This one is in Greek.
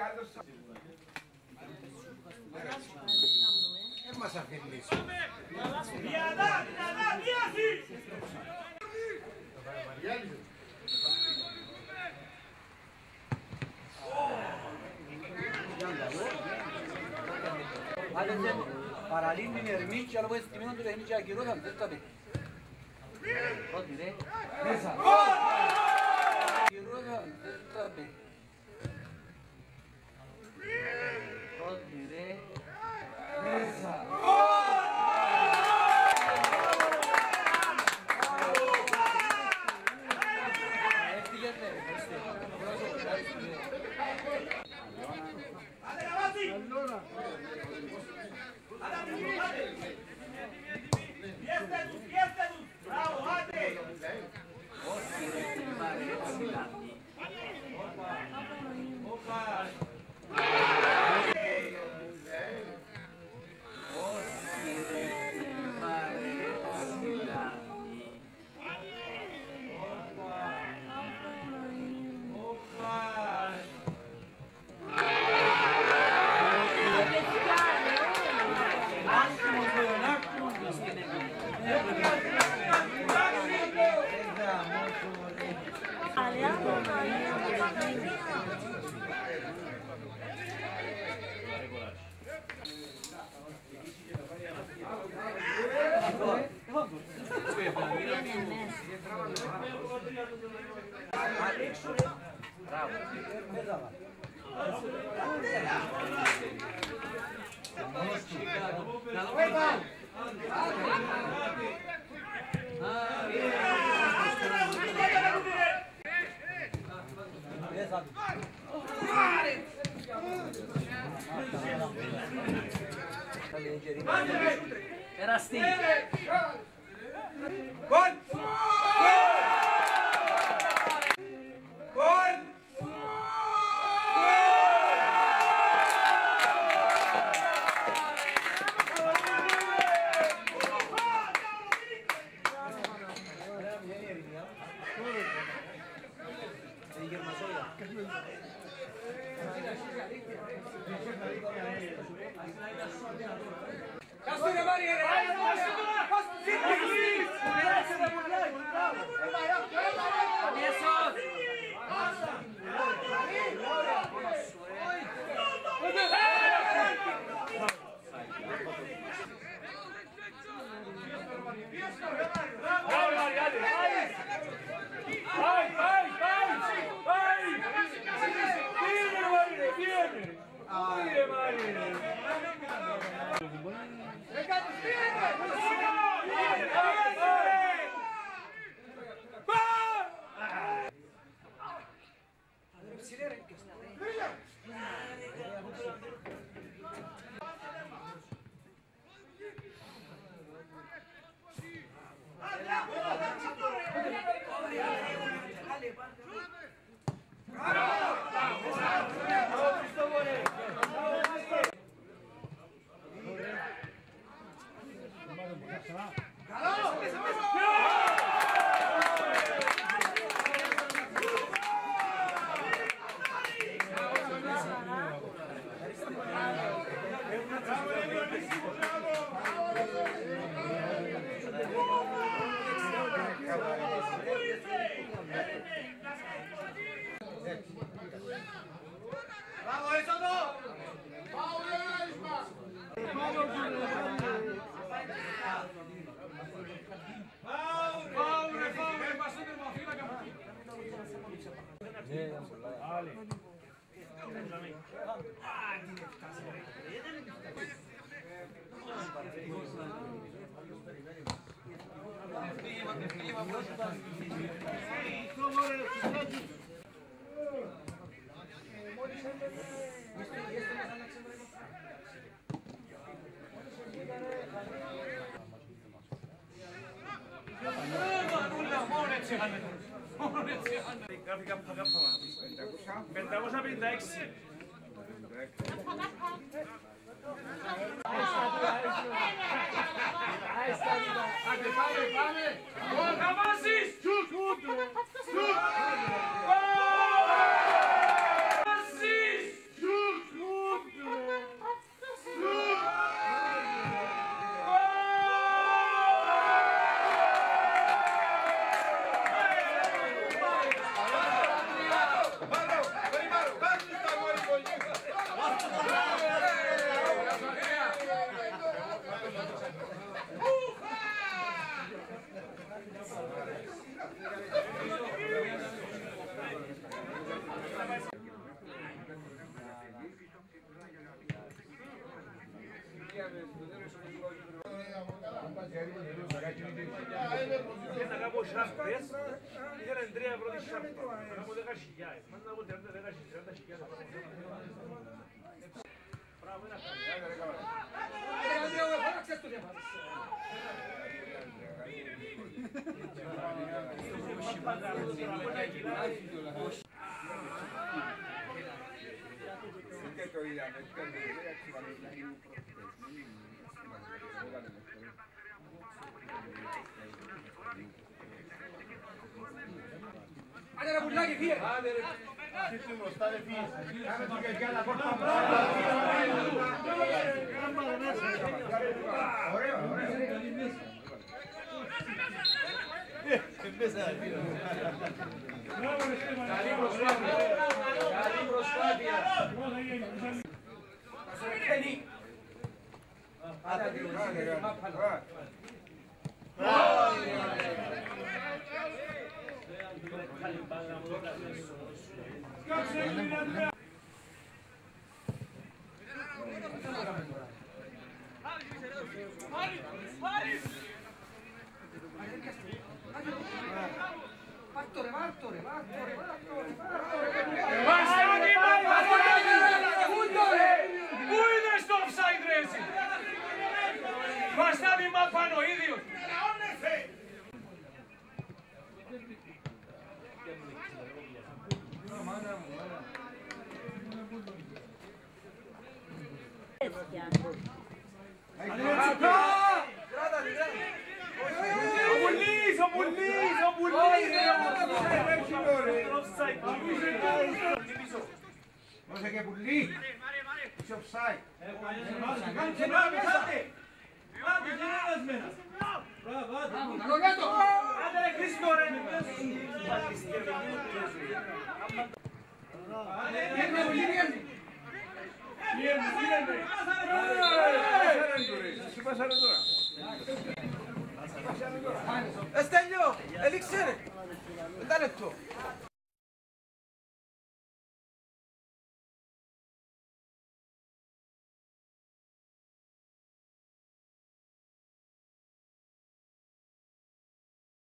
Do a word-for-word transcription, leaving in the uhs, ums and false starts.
Δεν μας αφήνεις. Διαδά, διαδά, διάση! Hadi paralel bir mermi, çalı bu estimin önünde henüz yakıyor adam, tabii. O dire. Neyse. Yakıyor adam, tabii. O dire. Neyse. Allora. Bravo, Ate! Era Steve. Gol! Gol! Castiga Maria! Vai, vai, vai! Vai! Viene Maria, viene! Viene Maria! Ragazzi, Bravo, Esodo! Paure, paure, passate una fila che Ale. Γράφει κάπου θα γράφαμε. πεντακόσια πενήντα έξι. Άντε πάμε, πάμε. Θα βάζεις. Σουτ. Σουτ. Βάζεις. Σουτ. να κάνω σάρπες, ήθελα τρία πρώτη σάρπα, να κάνω δέκα χιλιάδες, μας να πω τριάντα χιλιάδες. Μπράβο, ένα Άντε ρε πουλάκι, φύγε! Άντε ρε, σύστη μπροστά ρε φύγε. Κάμε την καρδιά να κόρτα. Ωραία, ωραία. Καλή προσπάθεια! Καλή προσπάθεια! Άντε ρε, Βάρτορε, βάρτορε, βάρτορε, βάρτορε, Βαστάνη Μαπανοίδη! Πού είναι στο offside ρε εσύ! Βαστάνη Μαπανοίδης! Ο Πουλής, ο Πουλής, ο Πουλής! Δώσε και πουλί. Είσαι offside. Άντε ρε Χρήστο ρε! Estέλιο, ελίξε ρε! Δεν τα λεπτό.